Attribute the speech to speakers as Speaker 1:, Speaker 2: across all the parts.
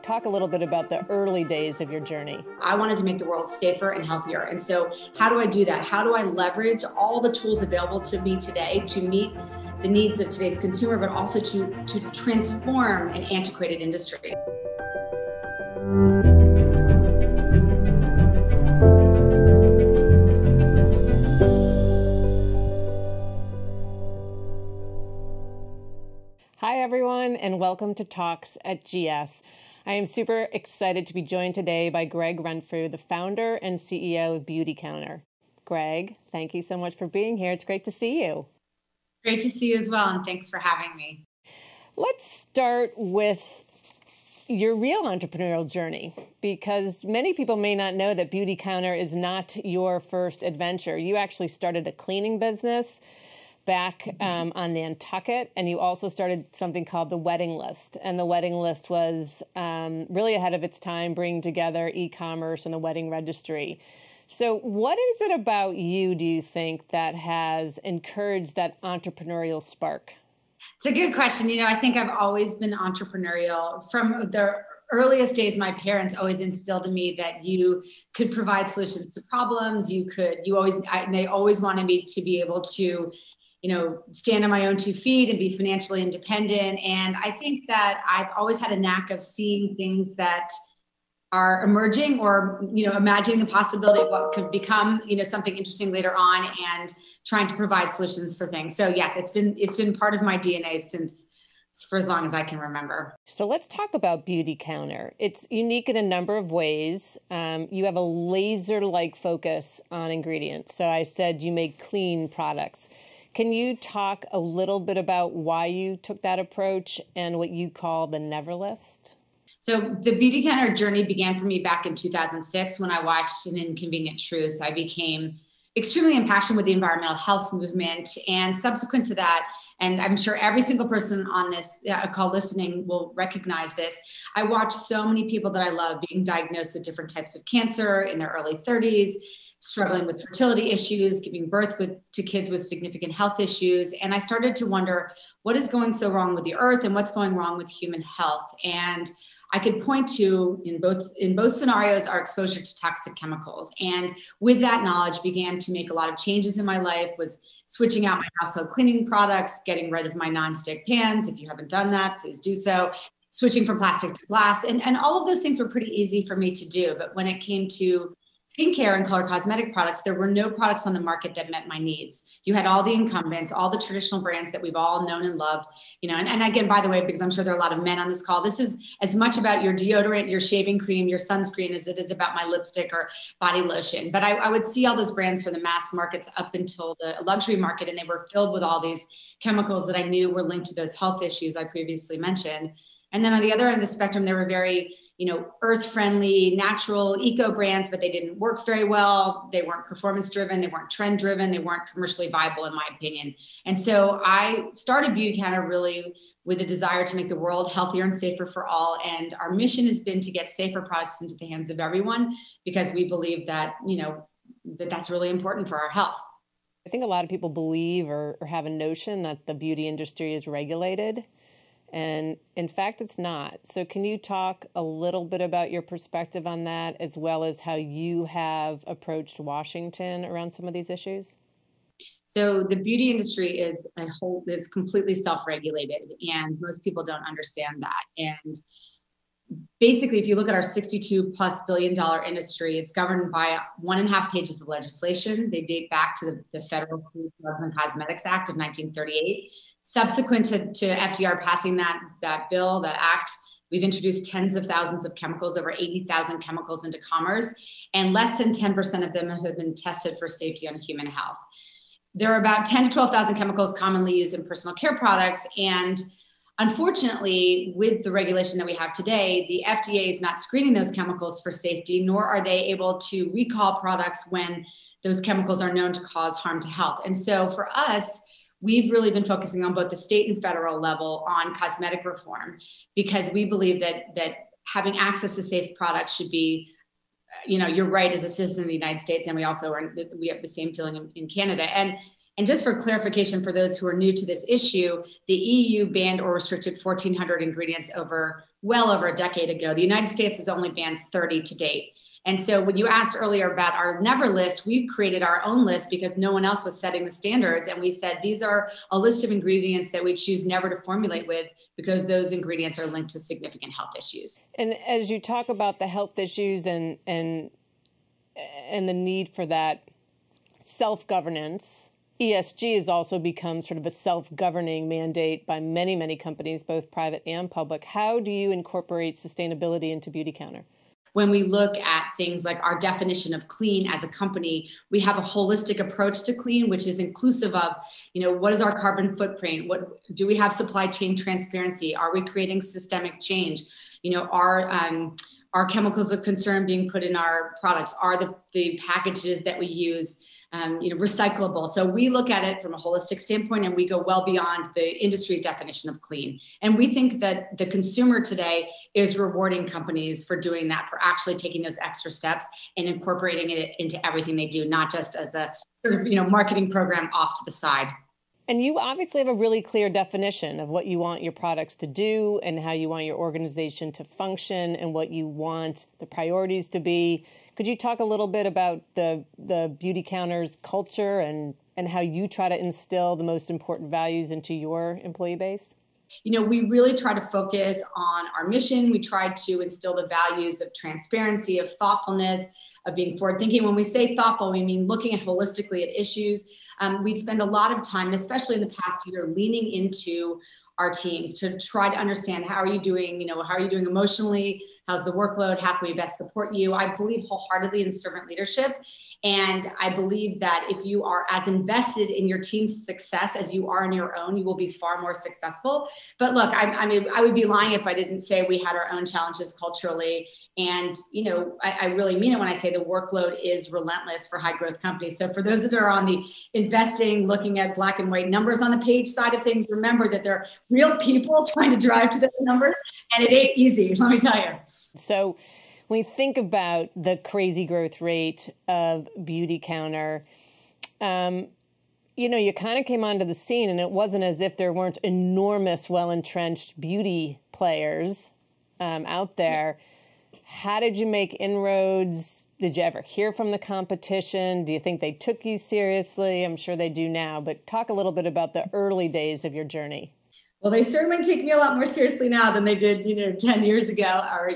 Speaker 1: talk a little bit about the early days of your journey.
Speaker 2: I wanted to make the world safer and healthier. And so how do I do that? How do I leverage all the tools available to me today to meet the needs of today's consumer, but also to transform an antiquated industry?
Speaker 1: Hi, everyone, and welcome to Talks at GS. I am super excited to be joined today by Gregg Renfrew, the founder and CEO of Beautycounter. Gregg, thank you so much for being here. It's great to see you.
Speaker 2: Great to see you as well, and thanks for having me.
Speaker 1: Let's start with your real entrepreneurial journey, because many people may not know that Beautycounter is not your first adventure. You actually started a cleaning business back on Nantucket, and you also started something called the Wedding List. And the Wedding List was really ahead of its time, bringing together e-commerce and the wedding registry. So what is it about you, do you think, that has encouraged that entrepreneurial spark?
Speaker 2: It's a good question. I think I've always been entrepreneurial. From the earliest days, my parents always instilled in me that you could provide solutions to problems. They always wanted me to be able to stand on my own 2 feet and be financially independent. And I think that I've always had a knack of seeing things that are emerging or, imagining the possibility of what could become, something interesting later on and trying to provide solutions for things. So yes, it's been part of my DNA for as long as I can remember.
Speaker 1: So let's talk about Beautycounter. It's unique in a number of ways. You have a laser-like focus on ingredients. So I said you make clean products. Can you talk a little bit about why you took that approach and what you call the never list?
Speaker 2: So the Beautycounter journey began for me back in 2006 when I watched An Inconvenient Truth. I became extremely impassioned with the environmental health movement. And subsequent to that, and I'm sure every single person on this call listening will recognize this, I watched so many people that I love being diagnosed with different types of cancer in their early 30s, struggling with fertility issues, giving birth to kids with significant health issues. And I started to wonder, what is going so wrong with the earth and what's going wrong with human health? And I could point to, in both scenarios, our exposure to toxic chemicals. And with that knowledge, began to make a lot of changes in my life, was switching out my household cleaning products, getting rid of my nonstick pans. If you haven't done that, please do so. Switching from plastic to glass. And all of those things were pretty easy for me to do. But when it came to skincare and color cosmetic products, there were no products on the market that met my needs. You had all the incumbents, all the traditional brands that we've all known and loved, and again, by the way, because I'm sure there are a lot of men on this call, this is as much about your deodorant, your shaving cream, your sunscreen as it is about my lipstick or body lotion. But I would see all those brands for the mass markets up until the luxury market, and they were filled with all these chemicals that I knew were linked to those health issues I previously mentioned. And then on the other end of the spectrum, there were very earth-friendly, natural, eco brands, but they didn't work very well. They weren't performance-driven. They weren't trend-driven. They weren't commercially viable, in my opinion. And so I started Beautycounter really with a desire to make the world healthier and safer for all. And our mission has been to get safer products into the hands of everyone, because we believe that, that's really important for our health.
Speaker 1: I think a lot of people believe or have a notion that the beauty industry is regulated. And in fact, it's not. So can you talk a little bit about your perspective on that, as well as how you have approached Washington around some of these issues?
Speaker 2: So the beauty industry is completely self-regulated, and most people don't understand that. And basically, if you look at our $62+ billion industry, it's governed by 1.5 pages of legislation. They date back to the Federal Food, Drugs, and Cosmetics Act of 1938. Subsequent to FDR passing that act, we've introduced tens of thousands of chemicals, over 80,000 chemicals into commerce, and less than 10% of them have been tested for safety on human health. There are about 10 to 12,000 chemicals commonly used in personal care products, and unfortunately, with the regulation that we have today, the FDA is not screening those chemicals for safety, nor are they able to recall products when those chemicals are known to cause harm to health. And so for us, we've really been focusing on both the state and federal level on cosmetic reform, because we believe that having access to safe products should be, you're right, as a citizen of the United States, and we have the same feeling in Canada. And just for clarification for those who are new to this issue, the EU banned or restricted 1,400 ingredients over well over a decade ago. The United States has only banned 30 to date. And so when you asked earlier about our never list, we've created our own list because no one else was setting the standards. And we said, these are a list of ingredients that we choose never to formulate with because those ingredients are linked to significant health issues.
Speaker 1: And as you talk about the health issues and the need for that self-governance, ESG has also become sort of a self-governing mandate by many, many companies, both private and public. How do you incorporate sustainability into Beautycounter?
Speaker 2: When we look at things like our definition of clean as a company, we have a holistic approach to clean, which is inclusive of, what is our carbon footprint? What do we have supply chain transparency? Are we creating systemic change? Are chemicals of concern being put in our products? Are the packages that we use recyclable? So we look at it from a holistic standpoint, and we go well beyond the industry definition of clean. And we think that the consumer today is rewarding companies for doing that, for actually taking those extra steps and incorporating it into everything they do, not just as a sort of, marketing program off to the side.
Speaker 1: And you obviously have a really clear definition of what you want your products to do and how you want your organization to function and what you want the priorities to be. Could you talk a little bit about the Beautycounter's culture and how you try to instill the most important values into your employee base?
Speaker 2: We really try to focus on our mission. We try to instill the values of transparency, of thoughtfulness, of being forward-thinking. When we say thoughtful, we mean looking at holistically at issues. We spend a lot of time, especially in the past year, leaning into our teams to try to understand how are you doing, how are you doing emotionally? How's the workload? How can we best support you? I believe wholeheartedly in servant leadership. And I believe that if you are as invested in your team's success as you are in your own, you will be far more successful. But look, I would be lying if I didn't say we had our own challenges culturally. And, I really mean it when I say the workload is relentless for high growth companies. So for those that are on the investing, looking at black and white numbers on the page side of things, remember that they're real people trying to drive to those numbers, and it ain't easy, let me tell you.
Speaker 1: So when we think about the crazy growth rate of Beautycounter, you kind of came onto the scene and it wasn't as if there weren't enormous, well-entrenched beauty players out there. How did you make inroads? Did you ever hear from the competition? Do you think they took you seriously? I'm sure they do now, but talk a little bit about the early days of your journey.
Speaker 2: Well, they certainly take me a lot more seriously now than they did, 10 years ago or,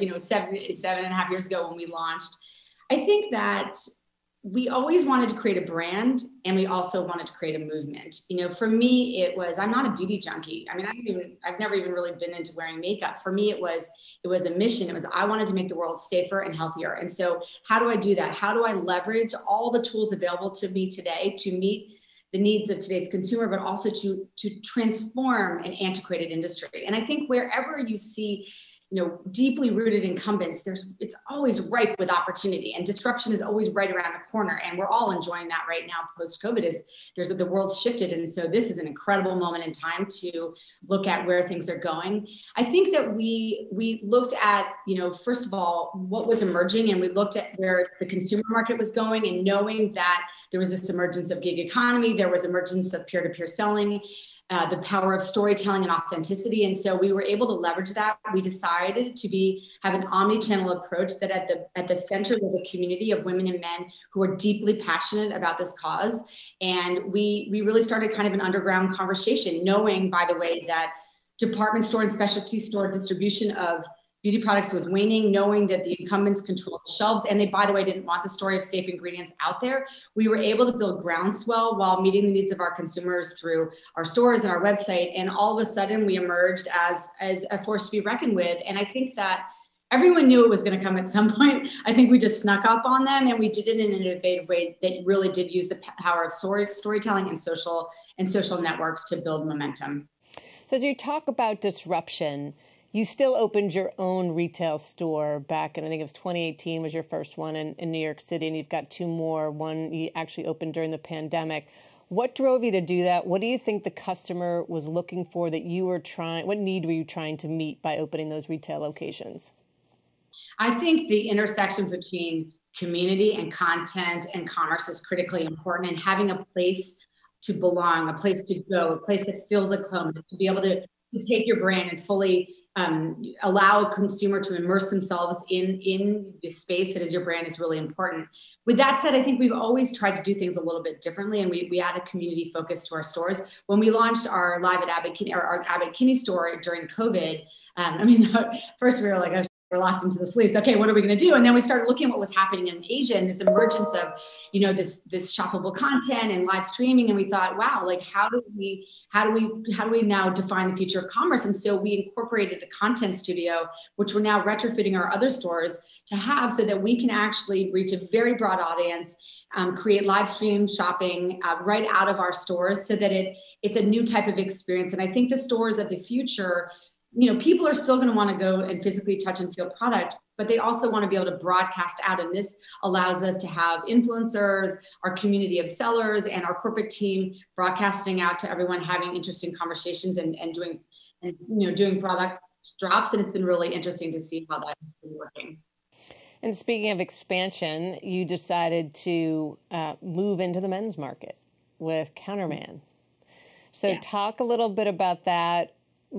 Speaker 2: 7.5 years ago when we launched. I think that we always wanted to create a brand, and we also wanted to create a movement. For me, I'm not a beauty junkie. I've never even really been into wearing makeup. For me, it was a mission. I wanted to make the world safer and healthier. And so how do I do that? How do I leverage all the tools available to me today to meet the needs of today's consumer, but also to transform an antiquated industry? And I think wherever you see, deeply rooted incumbents, it's always ripe with opportunity, and disruption is always right around the corner. And we're all enjoying that right now post-COVID. The world's shifted. And so this is an incredible moment in time to look at where things are going. I think that we looked at, first of all, what was emerging, and we looked at where the consumer market was going, and knowing that there was this emergence of gig economy, there was emergence of peer-to-peer selling, the power of storytelling and authenticity. And so we were able to leverage that. We decided to have an omni-channel approach that at the center was a community of women and men who are deeply passionate about this cause. And we really started kind of an underground conversation, knowing, by the way, that department store and specialty store distribution of beauty products was waning, knowing that the incumbents controlled the shelves, and they, by the way, didn't want the story of safe ingredients out there. We were able to build groundswell while meeting the needs of our consumers through our stores and our website. And all of a sudden we emerged as a force to be reckoned with. And I think that everyone knew it was going to come at some point. I think we just snuck up on them, and we did it in an innovative way that really did use the power of storytelling and social networks to build momentum.
Speaker 1: So as you talk about disruption, you still opened your own retail store back in, I think it was 2018 was your first one in New York City, and you've got two more. One you actually opened during the pandemic. What drove you to do that? What do you think the customer was looking for that you were what need were you trying to meet by opening those retail locations?
Speaker 2: I think the intersection between community and content and commerce is critically important, and having a place to belong, a place to go, a place that feels like home, to be able to to take your brand and fully allow a consumer to immerse themselves in the space that is your brand is really important. With that said, I think we've always tried to do things a little bit differently, and we add a community focus to our stores. When we launched our Live at Abbott Kinney, our Abbott Kinney store during COVID, first we were like, oh, we're locked into this lease. Okay, what are we going to do? And then we started looking at what was happening in Asia and this emergence of, this shoppable content and live streaming. And we thought, wow, like how do we now define the future of commerce? And so we incorporated a content studio, which we're now retrofitting our other stores to have, so that we can actually reach a very broad audience, create live stream shopping right out of our stores, so that it's a new type of experience. And I think the stores of the future, people are still going to want to go and physically touch and feel product, but they also want to be able to broadcast out. And this allows us to have influencers, our community of sellers, and our corporate team broadcasting out to everyone, having interesting conversations and doing product drops. And it's been really interesting to see how that's been working.
Speaker 1: And speaking of expansion, you decided to move into the men's market with Counterman. So talk a little bit about that.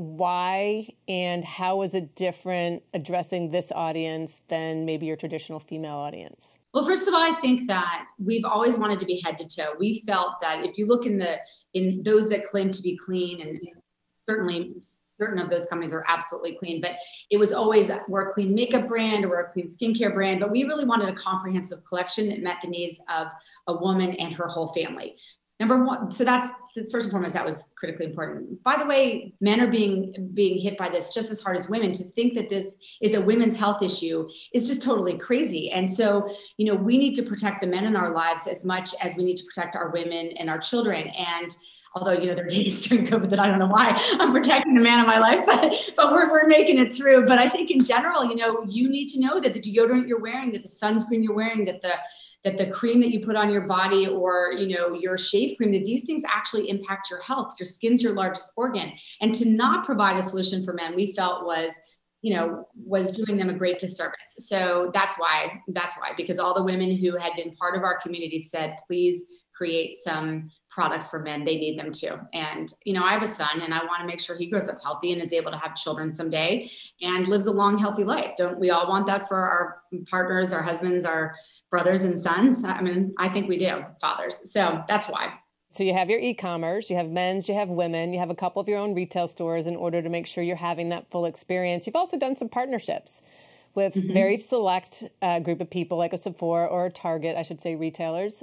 Speaker 1: Why and how is it different addressing this audience than maybe your traditional female audience?
Speaker 2: Well, first of all, I think that we've always wanted to be head to toe. We felt that if you look in those that claim to be clean, and certainly certain of those companies are absolutely clean, but it was always, we're a clean makeup brand or we're a clean skincare brand, but we really wanted a comprehensive collection that met the needs of a woman and her whole family. Number one, so that's first and foremost, that was critically important. By the way, men are being hit by this just as hard as women. To think that this is a women's health issue is just totally crazy. And so, we need to protect the men in our lives as much as we need to protect our women and our children. And although, there are days during COVID that I don't know why I'm protecting the man in my life, but we're making it through. But I think in general, you need to know that the deodorant you're wearing, that the sunscreen you're wearing, that the cream that you put on your body, or, your shave cream, that these things actually impact your health. Your skin's your largest organ. And to not provide a solution for men, we felt was doing them a great disservice. So that's why, because all the women who had been part of our community said, please create some products for men. They need them too. And, I have a son, and I want to make sure he grows up healthy and is able to have children someday and lives a long, healthy life. Don't we all want that for our partners, our husbands, our brothers and sons? I think we do, fathers. So that's why.
Speaker 1: So you have your e-commerce, you have men's, you have women, you have a couple of your own retail stores in order to make sure you're having that full experience. You've also done some partnerships with very select group of people, like a Sephora or a Target, I should say, retailers.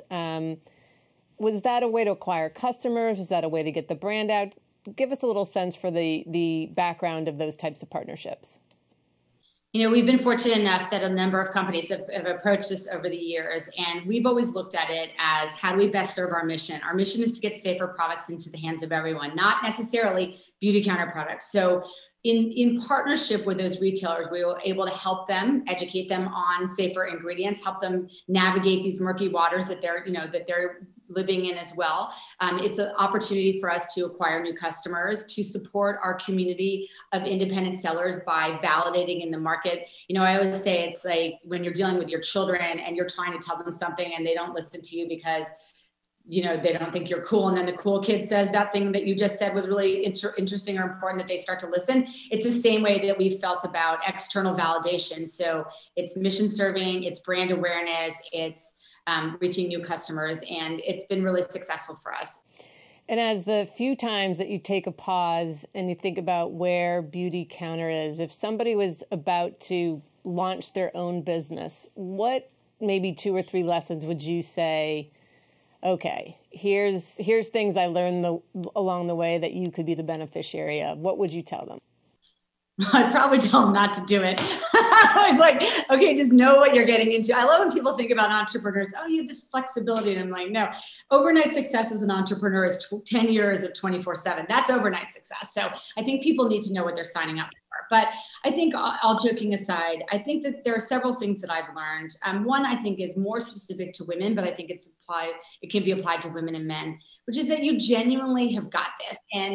Speaker 1: Was that a way to acquire customers? Was that a way to get the brand out? Give us a little sense for the background of those types of partnerships.
Speaker 2: We've been fortunate enough that a number of companies have approached us over the years, and we've always looked at it as, how do we best serve our mission? Our mission is to get safer products into the hands of everyone, not necessarily Beautycounter products. So in partnership with those retailers, we were able to help them, educate them on safer ingredients, help them navigate these murky waters that they're living in as well. It's an opportunity for us to acquire new customers, to support our community of independent sellers by validating in the market. I always say it's like when you're dealing with your children and you're trying to tell them something and they don't listen to you because they don't think you're cool. And then the cool kid says that thing that you just said was really interesting or important, that they start to listen. It's the same way that we felt about external validation. So it's mission serving, it's brand awareness, it's reaching new customers, and it's been really successful for us.
Speaker 1: And as the few times that you take a pause and you think about where Beautycounter is, if somebody was about to launch their own business, what maybe 2 or 3 lessons would you say, okay, here's things I learned along the way that you could be the beneficiary of? What would you tell them?
Speaker 2: I'd probably tell them not to do it. I was like, okay, just know what you're getting into. I love when people think about entrepreneurs. Oh, you have this flexibility. And I'm like, no, overnight success as an entrepreneur is 10 years of 24/7. That's overnight success. So I think people need to know what they're signing up for. But I think, all joking aside, I think that there are several things that I've learned. One, I think, is more specific to women, but I think it can be applied to women and men, which is that you genuinely have got this. And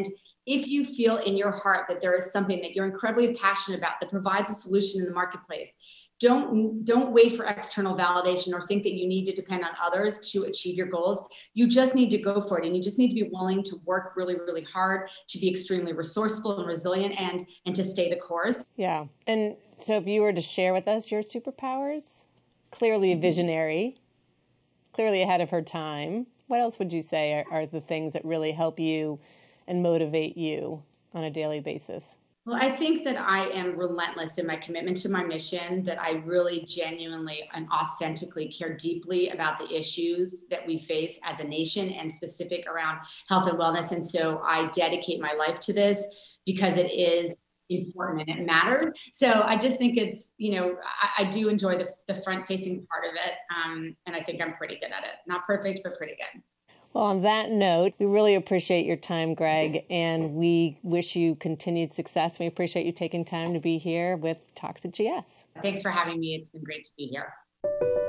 Speaker 2: if you feel in your heart that there is something that you're incredibly passionate about that provides a solution in the marketplace, don't wait for external validation or think that you need to depend on others to achieve your goals. You just need to go for it. And you just need to be willing to work really, really hard, to be extremely resourceful and resilient, and to stay the course.
Speaker 1: Yeah. And so if you were to share with us your superpowers, clearly a visionary, clearly ahead of her time, what else would you say are the things that really help you and motivate you on a daily basis?
Speaker 2: Well, I think that I am relentless in my commitment to my mission, that I really genuinely and authentically care deeply about the issues that we face as a nation and specific around health and wellness. And so I dedicate my life to this because it is important and it matters. So I just think it's, I do enjoy the front facing part of it. And I think I'm pretty good at it. Not perfect, but pretty good.
Speaker 1: Well, on that note, we really appreciate your time, Gregg, and we wish you continued success. We appreciate you taking time to be here with Talks at GS.
Speaker 2: Thanks for having me. It's been great to be here.